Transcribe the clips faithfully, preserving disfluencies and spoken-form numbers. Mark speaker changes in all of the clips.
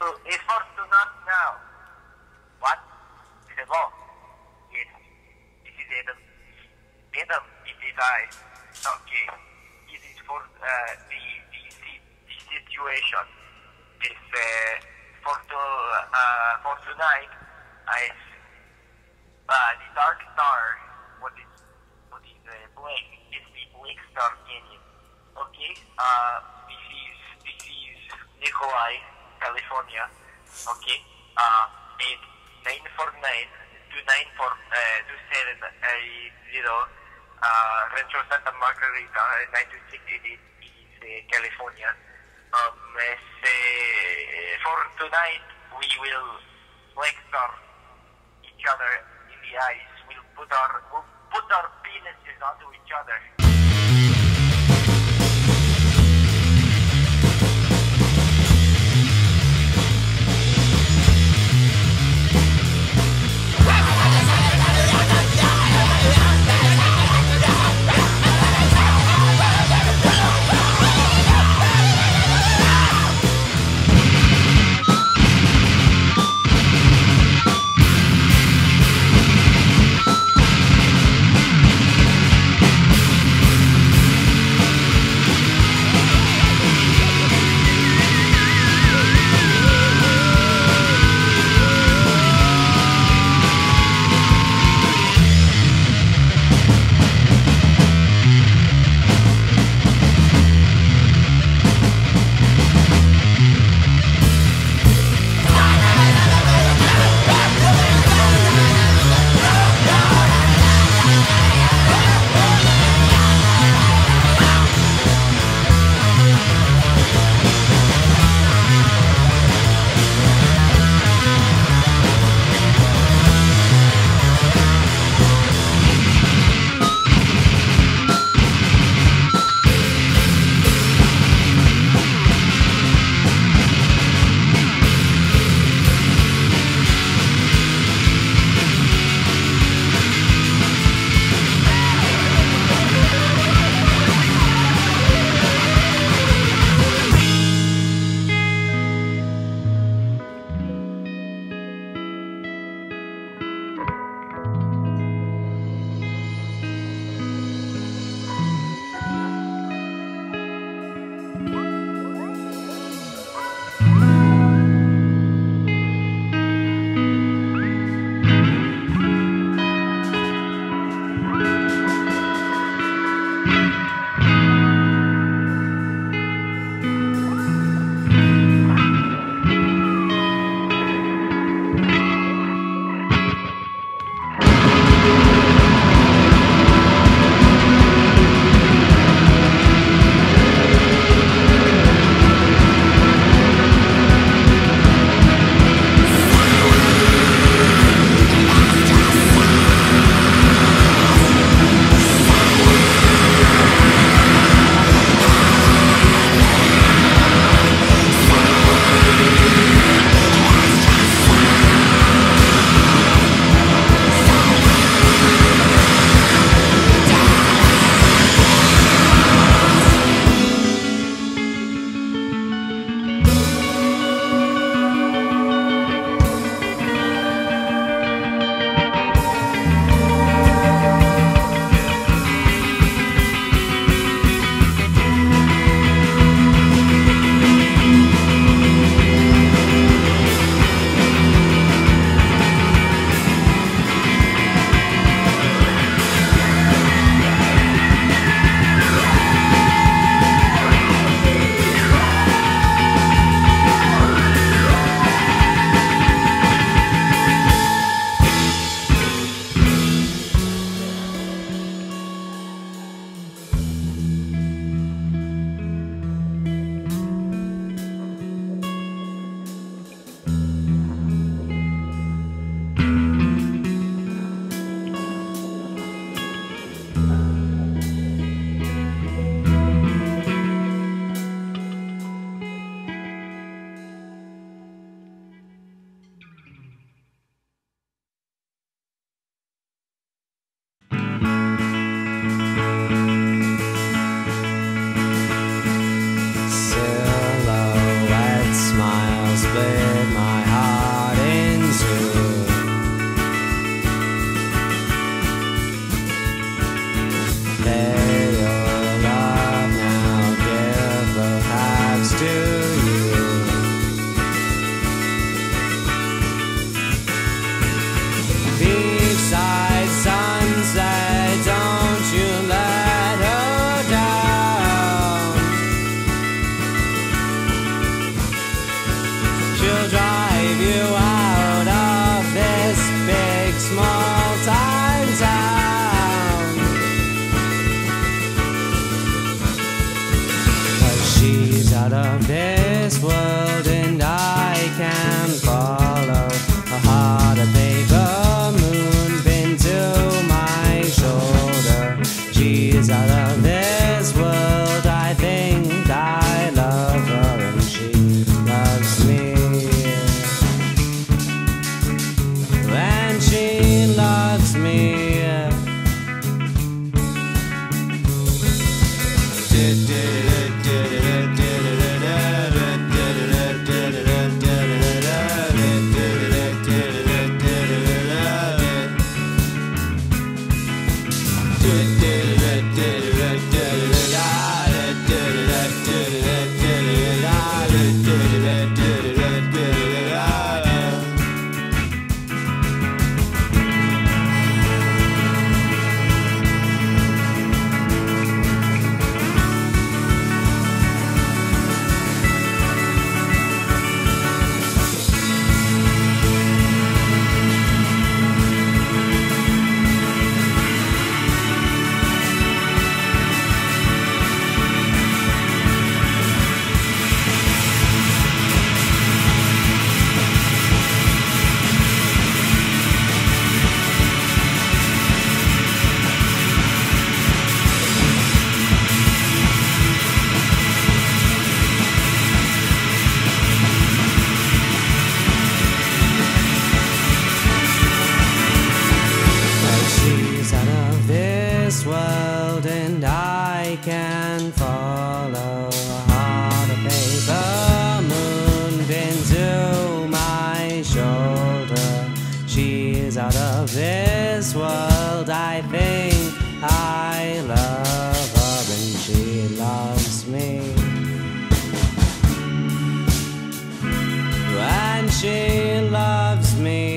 Speaker 1: to, it's for tonight now. What? He said, oh, yes, this is Adam. Adam, it is I. Okay, this is for uh, the, the, the situation. This, uh, for, to, uh, for tonight, I, uh, the dark star, what is, what is uh, blank, is the blank star canyon. Okay, uh, this is, this is Nikolai, California. Okay, uh, it's nine four nine two nine four two seven eight zero. Uh, Rancho Santa Margarita, nine two six eight eight is uh, California. Um, as, uh, for tonight, we will like star each other in the eyes. We'll put our we'll put our penises onto each other.
Speaker 2: she'll drive you out of this big small time town. 'Cause she's out of this world and I can follow a heart of paper moon pinned to my shoulder. She's out of this world, I think I love her and she loves me. And she loves me. World and I can follow a heart of paper moon pinned to my shoulder. She's out of this world, I think I love her and she loves me. And she loves me.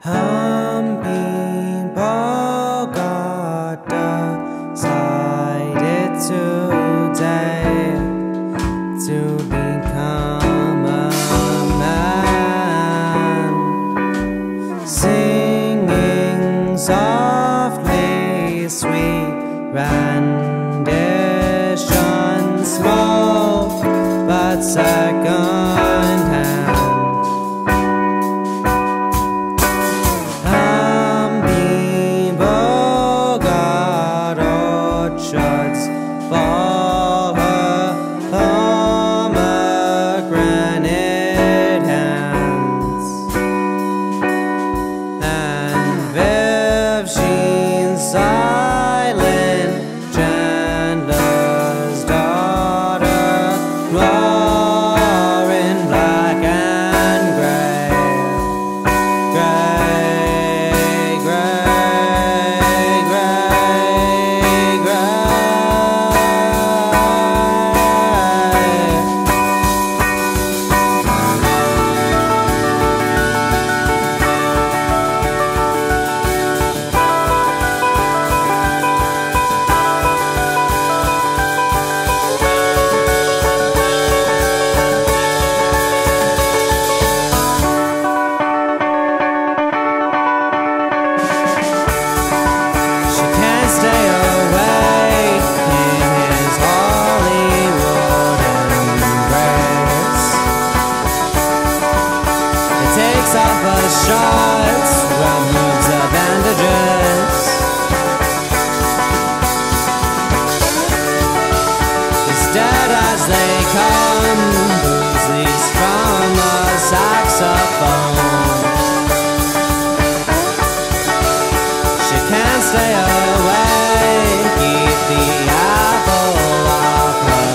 Speaker 2: Humping Bogart decided today to become a man, singing softly sweet rendition, small but second hand. Humping Bogart orchards for her pomegranate hands, and Viv Sheen's silent chandler's daughter, noir in black and gray, gray, gray, gray, gray. She can't stay away in his Hollywood embrace. It takes off her shorts, removes her bandages. As dead as they come, booze from a saxophone. She can't stay away, keep the apple off her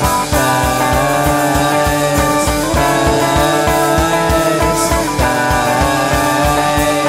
Speaker 2: face, face, face.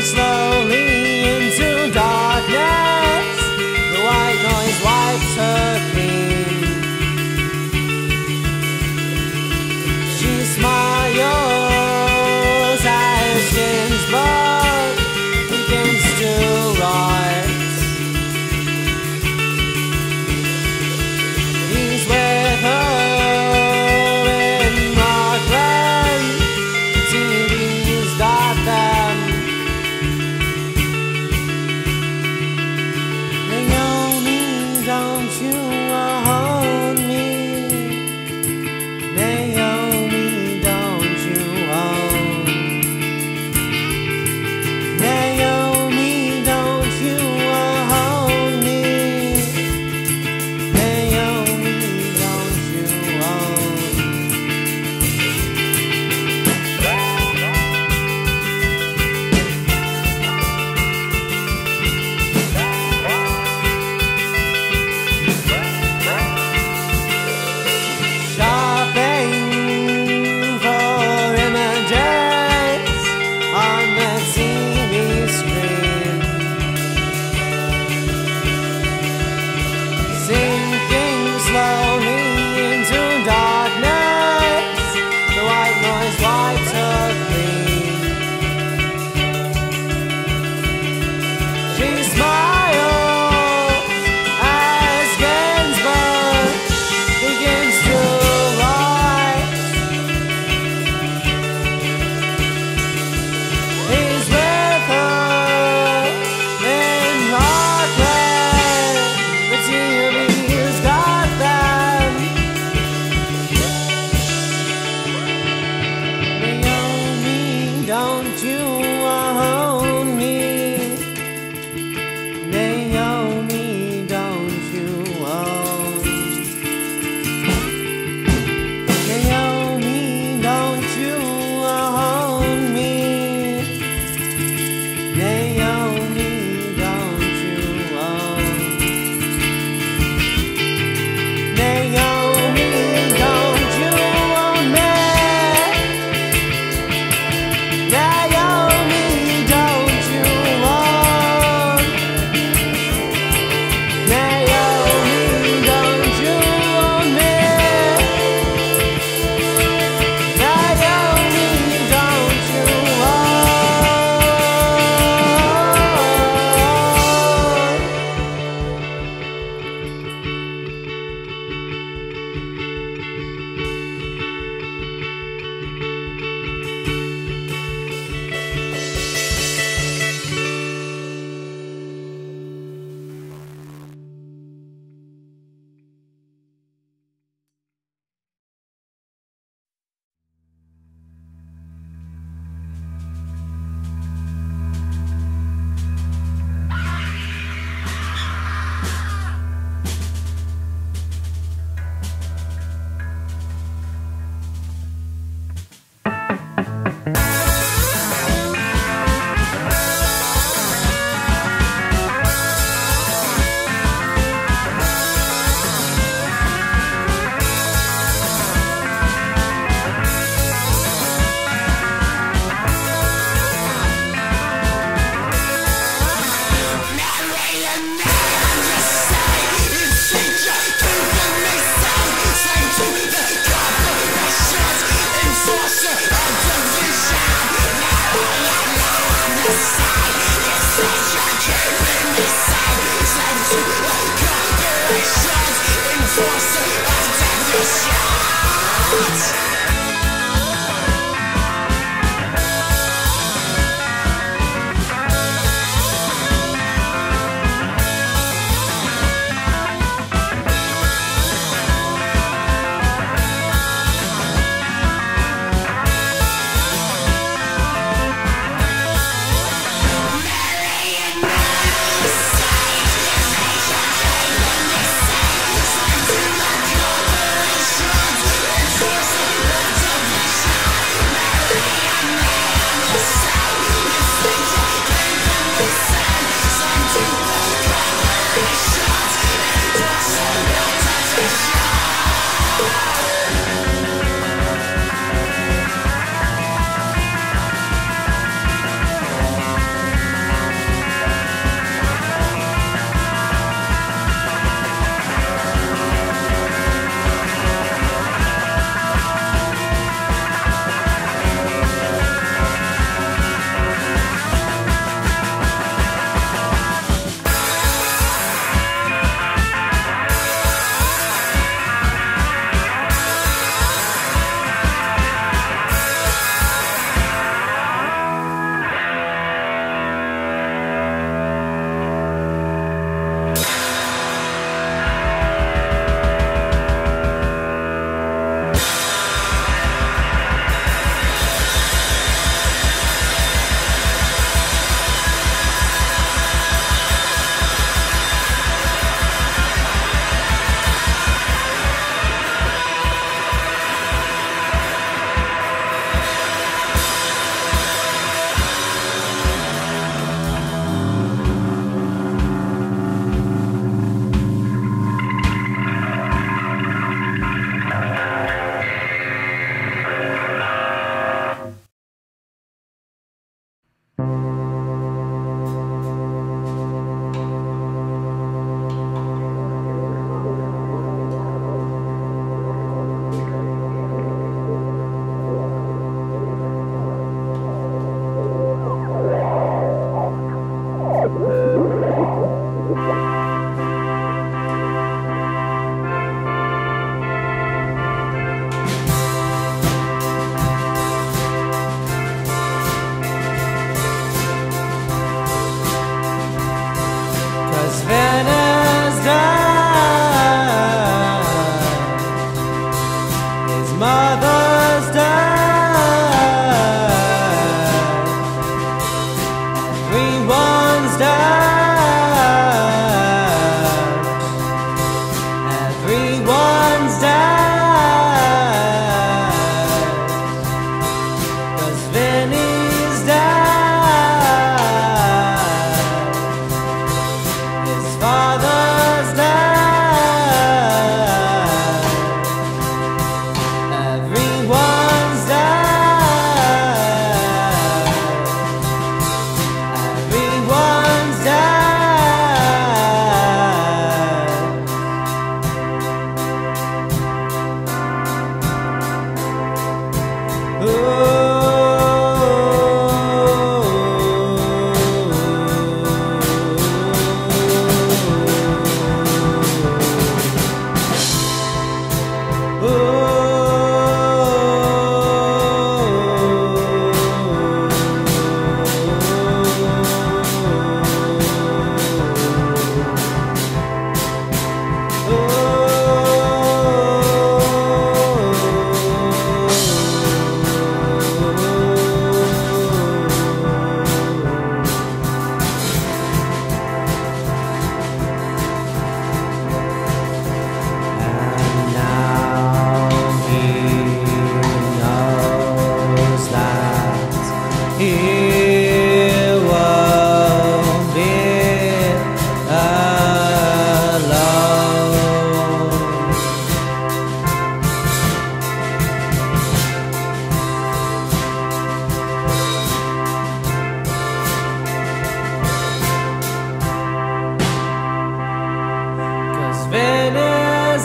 Speaker 2: slowly into darkness. The white noise wipes her clean. She smiles as Ginsberg begins to write. He's with her in Rockland. The T V's got them.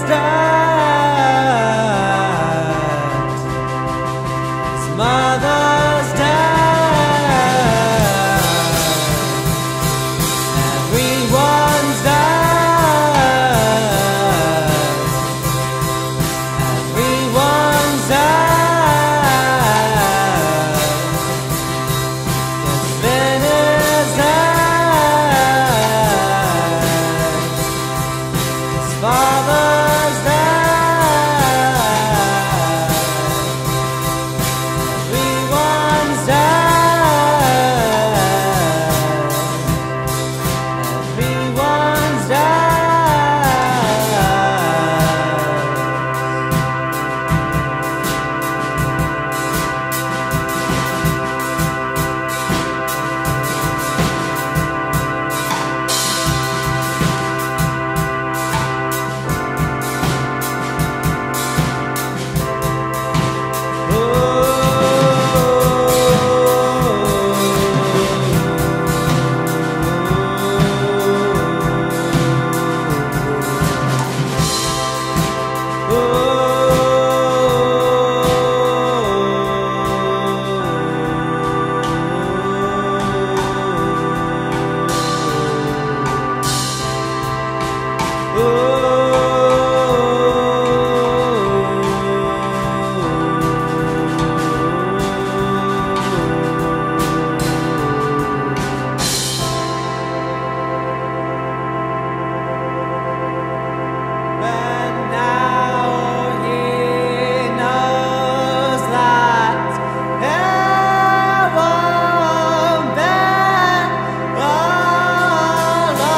Speaker 2: dead. His mother's dead. Everyone's dead. Everyone's dead. Yes, Finn is dead. His father's dead. Everyone's dead. Everyone's dead. But now he knows that heaven been alone.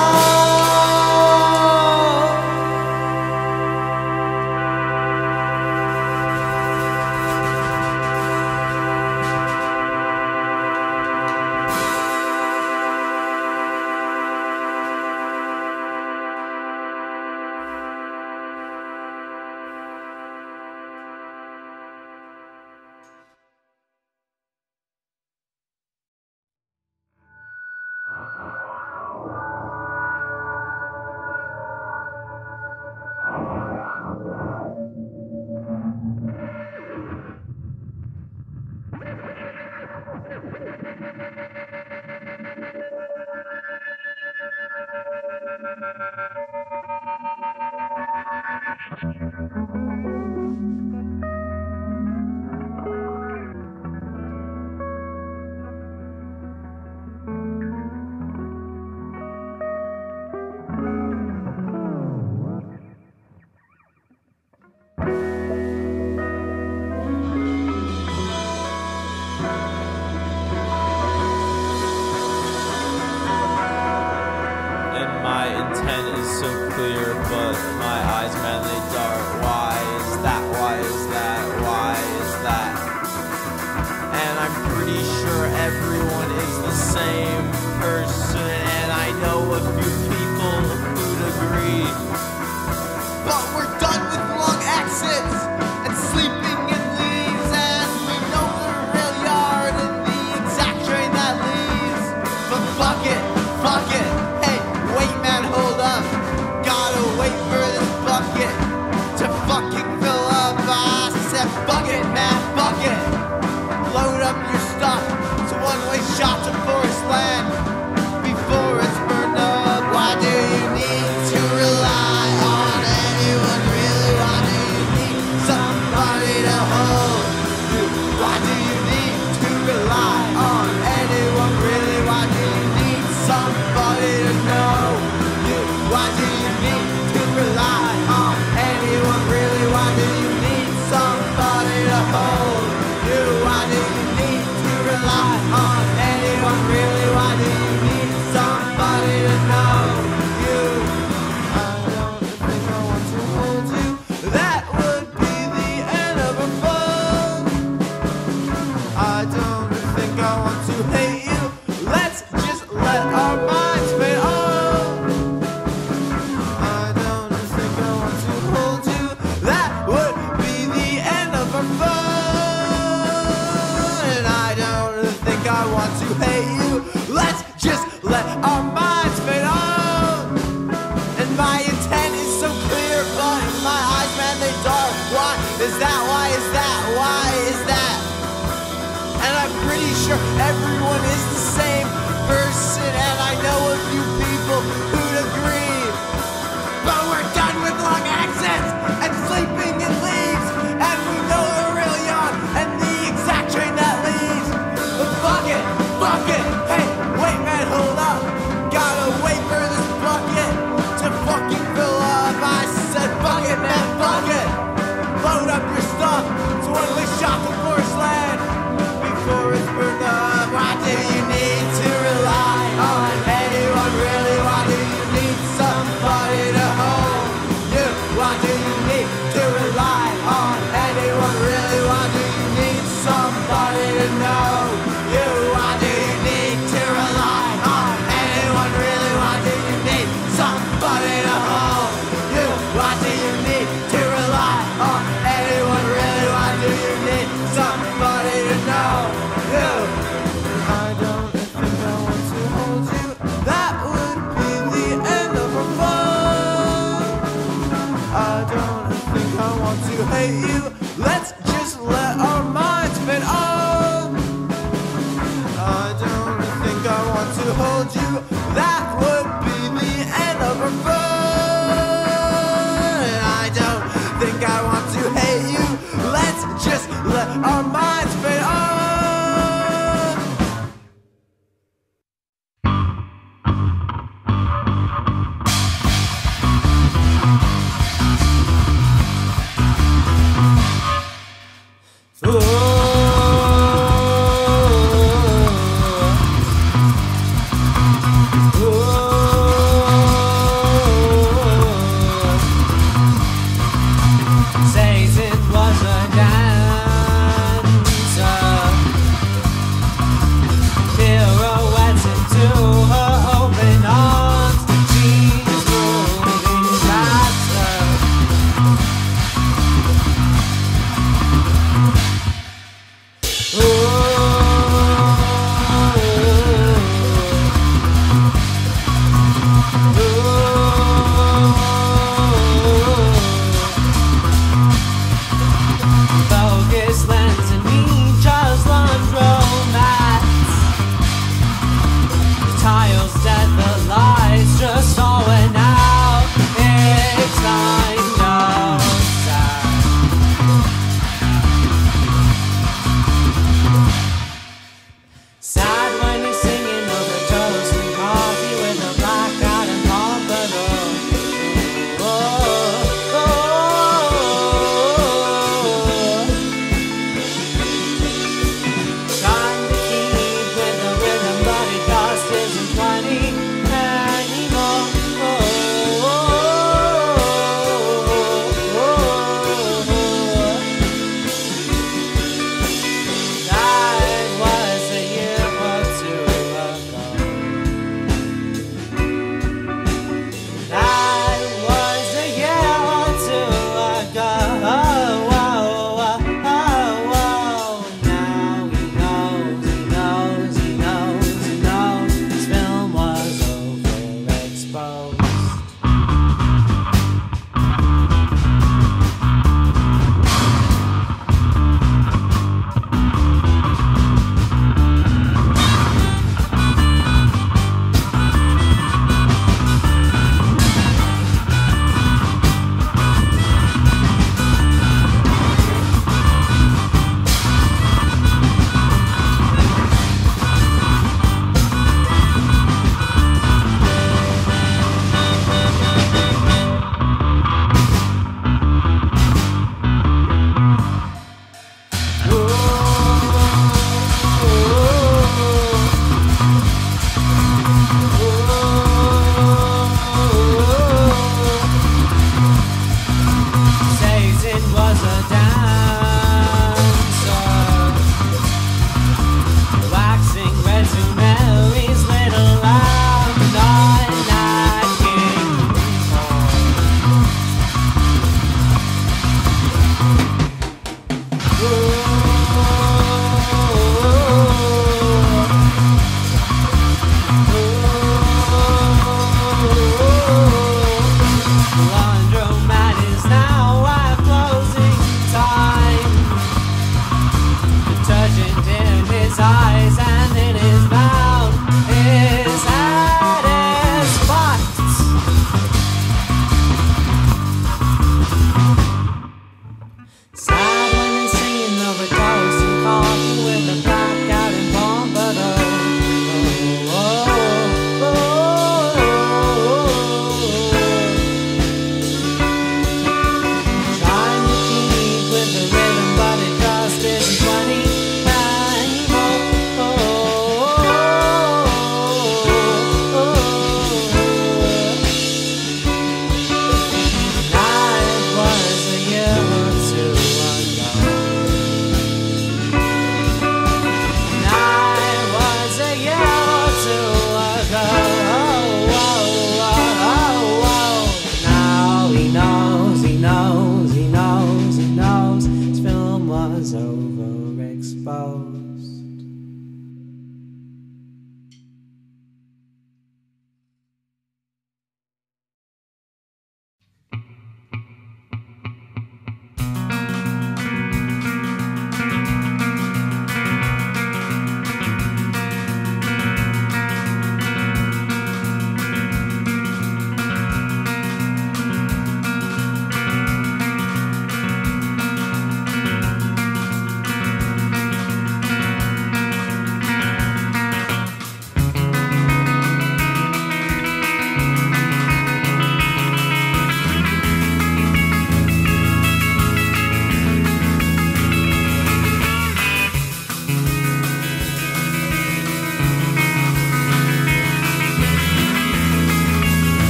Speaker 2: And my intent is so clear, but my eyes madly dart. Why is that? Why is that? Why is that? And I'm pretty sure everyone is the same person, and I know a few people who'd agree. But we're done with long exits and sleeping in leaves, and we know the rail yard and the exact train that leaves. But fuck it, fuck it. Hey, wait, man, hold up. Gotta wait for this bucket to fucking fill up. I said, fuck it, man, fuck it. Load up your stuff. It's a one-way shot to forest land before it's burned up. Why do you need to rely on anyone, really? Why do you need somebody to hold you? Why do you need to rely on anyone, really? Why do you need
Speaker 3: everyone is the same person, and I know a few people who'd agree. But we're done with long accents and sleeping in leaves, and we know the real yawn and the exact train that leaves. But fuck it, fuck it, hey, wait man, hold up. Gotta wait for this bucket to fucking fill up. I said fuck it man, fuck it. Load up your stuff so when we shot the forest land before it's burned up. Why do you need to rely on anyone really? Why do you need somebody to hold you? Why do you need to rely on anyone really? Why do you need somebody to know you? Why do you need to rely on anyone really? Why do you need somebody to hold you? Why do you need to rely on anyone really? Why do you need somebody to know you? I don't think I want to hold you. That would be the end of our fun. I don't think I want to hate you. Let's just let our minds fit on. I don't think I want to hold you. That would be the end of our fun. I don't think I want to hate you. Let's just let our minds fit on.
Speaker 2: Says it was a dancer. Pirouettes into her open arms. She's moving faster. Focus lens and me just laundromats. The tiles dead, the lights just all went out. It's kind of sad. Sad when you're singing over toast and coffee with a blackout and pompadour. Oh, oh, oh. Trying to keep with the rhythm, but it just isn't funny anymore. Oh, oh, oh, oh, oh. That was a year or two ago. That was a year or two ago. Oh, oh, oh, oh, oh. Now he knows, he knows, he knows, he knows. This film was overexposed. Says it was a dancer, waxing red to Mary's little lamb on that king Laundromat is now at closing time. Detergent in his eyes and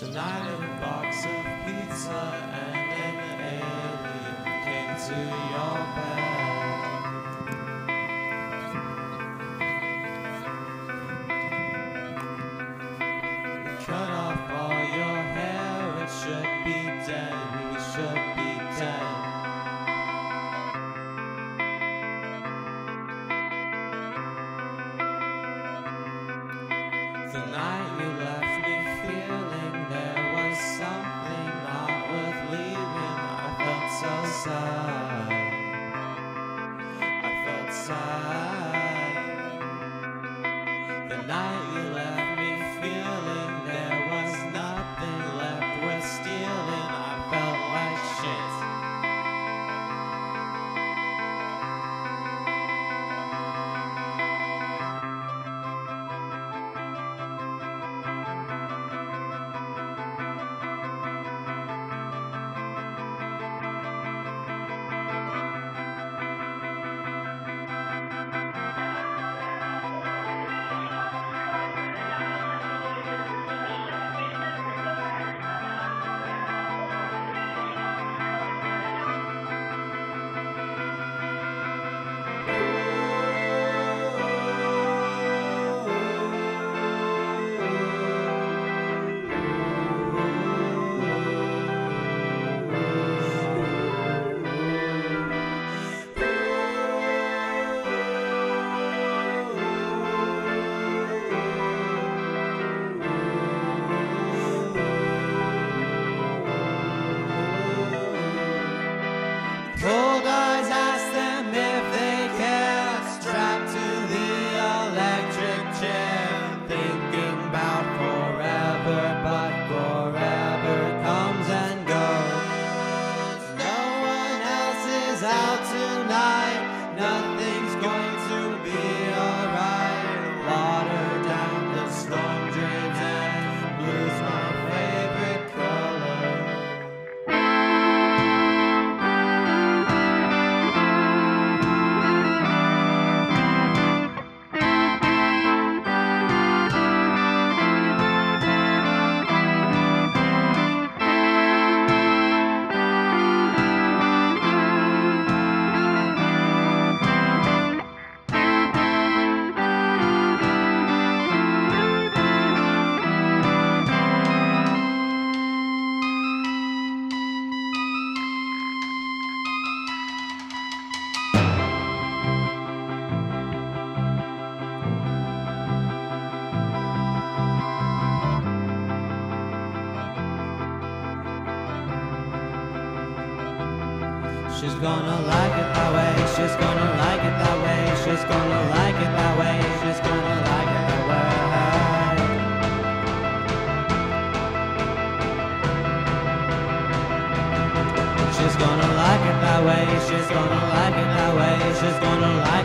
Speaker 2: Tonight a box of pizza and an alien came to your bed. Cut off all your hair, it should be dead, we should be dead. The night you left me feeling there was something not worth leaving. I felt so sad. I felt sad. The night you left me feeling there was nothing left worth stealing. I felt like shit. Cold eyes ask them if they care, strapped to the electric chair, thinking about forever, but forever comes and goes. No one else is out tonight, nothing's going to be alright. Water down the storm drains and blue's my favorite color. She's gonna like it that way, she's gonna like it that way, she's gonna like it that way, she's gonna like it that way. She's gonna like it that way, she's gonna like it that way, she's gonna like